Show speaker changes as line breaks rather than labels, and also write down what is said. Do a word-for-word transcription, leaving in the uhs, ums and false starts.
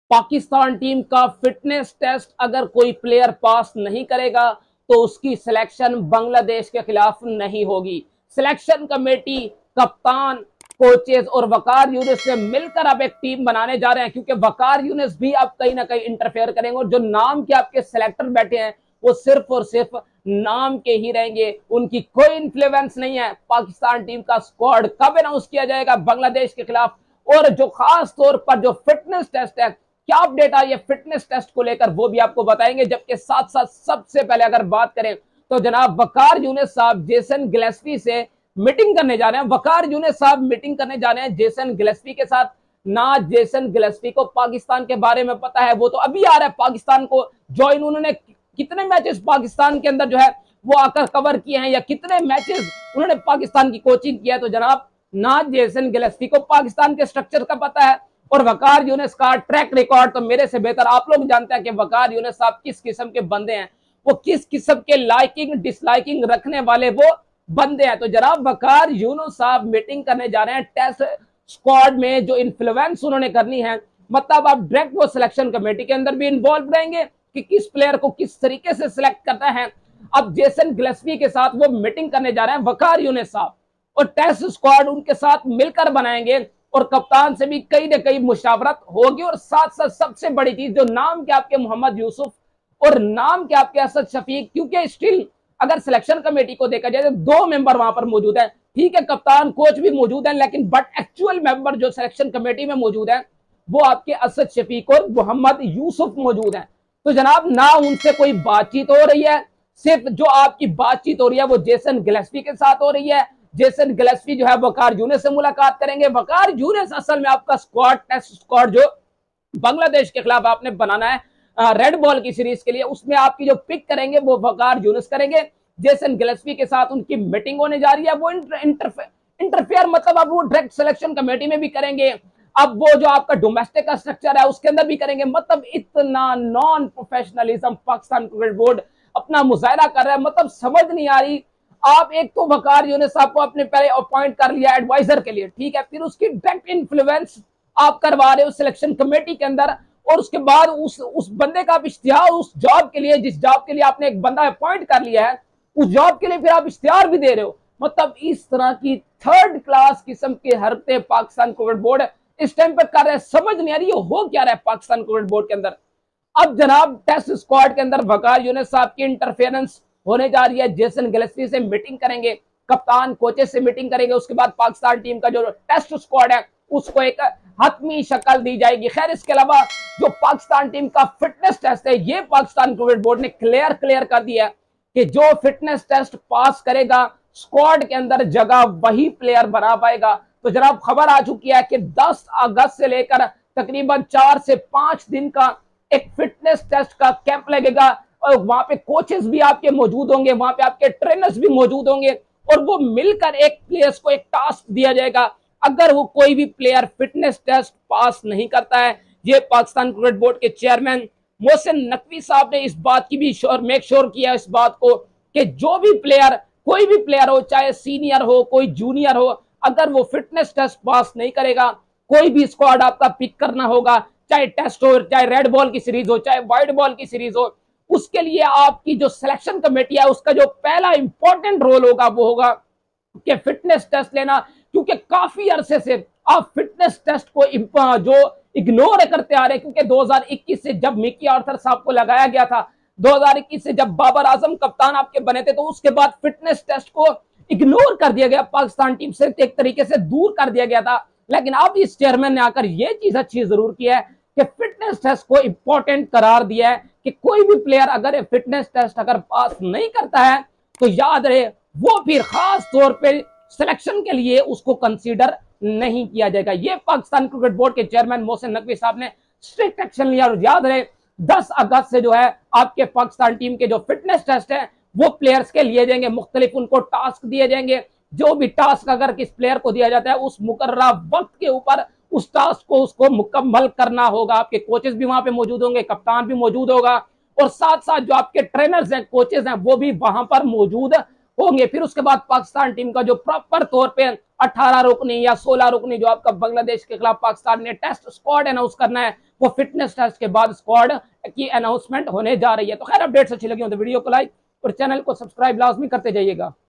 Pakistan team का fitness test अगर कोई प्लेयर पास नहीं करेगा तो उसकी सिलेक्शन बांग्लादेश के खिलाफ नहीं होगी। सिलेक्शन कमेटी, कप्तान, कोचेस और वकार यूनिस से मिलकर अब एक टीम बनाने जा रहे हैं, क्योंकि वकार यूनिस भी अब कहीं ना कहीं इंटरफेयर करेंगे और जो नाम के आपके सिलेक्टर बैठे हैं वो सिर्फ और सिर्फ नाम के ही रहेंगे, उनकी कोई इन्फ्लुएंस नहीं है। पाकिस्तान टीम का स्क्वाड कब अनाउंस किया जाएगा बांग्लादेश के खिलाफ, और जो खास तौर पर जो फिटनेस टेस्ट है, क्या अपडेट आई है फिटनेस टेस्ट को लेकर, वो भी आपको बताएंगे। जबकि साथ साथ सबसे पहले अगर बात करें तो जनाब वकार यूनिस साहब जेसन गिलेस्पी से मीटिंग करने जा रहे हैं। वकार यूनिस साहब मीटिंग करने जा रहे हैं जेसन गिलेस्पी के साथ। ना जेसन गिलेस्पी को पाकिस्तान के बारे में पता है, वो तो अभी आ रहा है पाकिस्तान को ज्वाइन। उन्होंने कितने मैचेस पाकिस्तान के अंदर जो है वो आकर कवर किए हैं, या कितने मैचेस उन्होंने पाकिस्तान की कोचिंग किया है, तो जनाब ना जेसन गिलेस्पी को पाकिस्तान के स्ट्रक्चर का पता है। और वकार यूनिस का ट्रैक रिकॉर्ड तो मेरे से बेहतर आप लोग जानते हैं कि वकार यूनिस साहब किस किस्म के बंदे हैं, वो किस किस्म के लाइकिंग डिसलाइकिंग रखने वाले वो बंदे हैं। तो जनाब वकार यूनिस साहब मीटिंग करने जा रहे हैं टेस्ट स्क्वाड में, जो इन्फ्लुएंस उन्होंने करनी है, मतलब आप डायरेक्ट वो सिलेक्शन कमेटी के अंदर भी इन्वॉल्व रहेंगे कि किस प्लेयर को किस तरीके से सिलेक्ट करना है। अब जेसन गिलेस्पी के साथ वो मीटिंग करने जा रहे हैं वकार यूनिस साहब, और टेस्ट स्क्वाड उनके साथ मिलकर बनाएंगे और कप्तान से भी कई न कई मुशावरत होगी। और साथ साथ सबसे बड़ी चीज, जो नाम के आपके मोहम्मद यूसुफ और नाम के आपके असद शफीक, क्योंकि स्टिल अगर सिलेक्शन कमेटी को देखा जाए तो दो मेंबर वहां पर मौजूद है, ठीक है कप्तान कोच भी मौजूद है, लेकिन बट एक्चुअल मेंबर जो सिलेक्शन कमेटी में मौजूद है वो आपके असद शफीक और मोहम्मद यूसुफ मौजूद है। तो जनाब ना उनसे कोई बातचीत हो रही है, सिर्फ जो आपकी बातचीत हो रही है वो जेसन गिलेस्पी के साथ हो रही है। जेसन गिलेस्पी जो है वकार यूनिस से मुलाकात करेंगे। वकार यूनिस असल में आपका स्क्वाड, टेस्ट स्क्वाड जो बांग्लादेश के खिलाफ आपने बनाना है रेड बॉल की सीरीज के लिए, उसमें आपकी जो पिक करेंगे वो वकार यूनिस करेंगे। जेसन गिलेस्पी के साथ उनकी मीटिंग होने जा रही है, वो इंटर, इंटरफे, इंटरफेयर मतलब अब वो डायरेक्ट सिलेक्शन कमेटी में भी करेंगे, अब वो जो आपका डोमेस्टिक का स्ट्रक्चर है उसके अंदर भी करेंगे। मतलब इतना non professionalism Pakistan cricket board अपना मुजाहरा कर रहा है, मतलब समझ नहीं आ रही। आप एक तो वकार यूनिस साहब को आपने पहले अपॉइंट कर लिया एडवाइजर के लिए, ठीक है, फिर उसकी डायरेक्ट इन्फ्लुएंस आप करवा रहे हो सिलेक्शन कमेटी के अंदर, और उसके बाद उस उस बंदे का आप इश्तिहार उस जॉब के लिए, जिस जॉब के लिए आपने एक बंदा अपॉइंट कर लिया है, उस जॉब के लिए फिर आप इश्तिहार भी दे रहे हो। मतलब इस तरह की थर्ड क्लास किस्म की हरकतें पाकिस्तान क्रिकेट बोर्ड इस टाइम पर कर रहे हैं, समझ नहीं आ रही हो क्या रहा है पाकिस्तान क्रिकेट बोर्ड के अंदर। अब जनाब टेस्ट स्क्वाड के अंदर वकार यूनिस साहब की इंटरफेरेंस होने जा रही है, जेसन गिलेस्पी से मीटिंग करेंगे, कप्तान कोचेस से मीटिंग करेंगे, उसके बाद पाकिस्तान टीम का जो टेस्ट स्क्वाड है उसको एक हतमी शक्ल दी जाएगी। खैर इसके अलावा जो पाकिस्तान टीम का फिटनेस टेस्ट है, ये पाकिस्तान क्रिकेट बोर्ड ने क्लियर क्लियर कर दिया है कि जो फिटनेस टेस्ट पास करेगा स्क्वाड के अंदर जगह वही प्लेयर बना पाएगा। तो जनाब खबर आ चुकी है कि दस अगस्त से लेकर तकरीबन चार से पांच दिन का एक फिटनेस टेस्ट का कैंप लगेगा, और वहां पे कोचेस भी आपके मौजूद होंगे, वहां पे आपके ट्रेनर्स भी मौजूद होंगे, और वो मिलकर एक प्लेयर्स को एक टास्क दिया जाएगा। अगर वो कोई भी प्लेयर फिटनेस टेस्ट पास नहीं करता है, ये पाकिस्तान क्रिकेट बोर्ड के चेयरमैन मोहसिन नकवी साहब ने इस बात की भी श्योर मेक श्योर किया इस बात को कि जो भी प्लेयर, कोई भी प्लेयर हो, चाहे सीनियर हो कोई जूनियर हो, अगर वो फिटनेस टेस्ट पास नहीं करेगा, कोई भी स्क्वाड आपका पिक करना होगा, चाहे टेस्ट हो, चाहे रेड बॉल की सीरीज हो, चाहे व्हाइट बॉल की सीरीज हो, उसके लिए आपकी जो सिलेक्शन कमेटी है उसका जो पहला इंपॉर्टेंट रोल होगा वो होगा कि फिटनेस टेस्ट लेना। क्योंकि काफी अरसे से आप फिटनेस टेस्ट को जो इग्नोर करते आ रहे हैं, क्योंकि दो हज़ार इक्कीस से जब मिकी आर्थर साहब को लगाया गया था, दो हज़ार इक्कीस से जब बाबर आजम कप्तान आपके बने थे, तो उसके बाद फिटनेस टेस्ट को इग्नोर कर दिया गया, पाकिस्तान टीम से एक तरीके से दूर कर दिया गया था। लेकिन अब इस चेयरमैन ने आकर यह चीज अच्छी जरूर की है कि फिटनेस टेस्ट को इंपॉर्टेंट करार दिया है कि कोई भी प्लेयर अगर फिटनेस टेस्ट अगर पास नहीं करता है तो याद रहे वो फिर खास तौर पे सिलेक्शन के लिए उसको कंसीडर नहीं किया जाएगा। ये पाकिस्तान क्रिकेट बोर्ड के चेयरमैन मोहसिन नकवी साहब ने स्ट्रिक्ट एक्शन लिया, और याद रहे दस अगस्त से जो है आपके पाकिस्तान टीम के जो फिटनेस टेस्ट है वो प्लेयर्स के लिए जाएंगे, मुख्तलिफ उनको टास्क दिए जाएंगे। जो भी टास्क अगर किस प्लेयर को दिया जाता है उस मुकर्ररा वक्त के ऊपर उस टास्क को उसको मुकम्मल करना होगा। आपके कोचेस भी वहां पे मौजूद होंगे, कप्तान भी मौजूद होगा, और साथ साथ जो आपके ट्रेनर्स हैं, कोचेस हैं, वो भी वहां पर मौजूद होंगे। फिर उसके बाद पाकिस्तान टीम का जो प्रॉपर तौर पे अठारह रुकनी या सोलह रुकनी जो आपका बांग्लादेश के खिलाफ पाकिस्तान ने टेस्ट स्क्वाड अनाउंस करना है, वो फिटनेस टेस्ट के बाद स्क्वाड की अनाउंसमेंट होने जा रही है। तो खैर अपडेट्स अच्छी लगी हो तो वीडियो को लाइक और चैनल को सब्सक्राइब लाजमी करते जाइएगा।